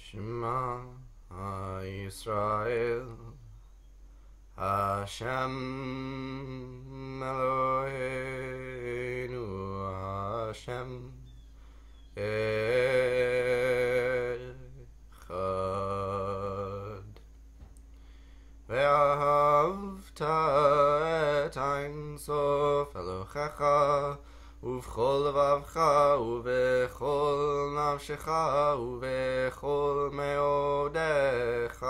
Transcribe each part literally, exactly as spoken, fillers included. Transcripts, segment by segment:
Shema Yisrael Hashem Eloheinu Hashem Echad Vahafta et Ein Sof Elohecha ובכל לבבך ובכל נפשך ובכל מאודיך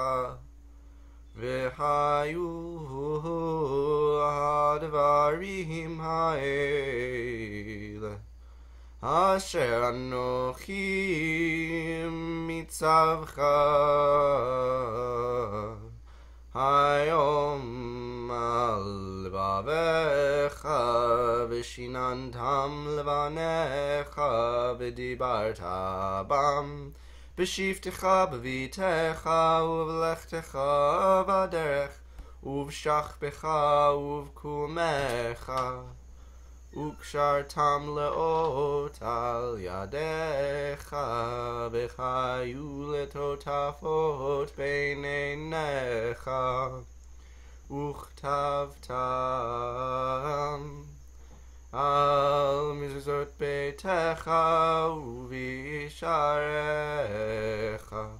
והיו הדברים האלה אשר אנוכי מצווך היום על לבביך ושיננתם לבניך ודיברת בם בשבתך בביתך ובלכתך בדרך ובשכבך ובקומך וקשרתם לאות על ידיך וחיו לטוטפות בין עיניך וכתבתם על מזוזות ביתך ובשעריך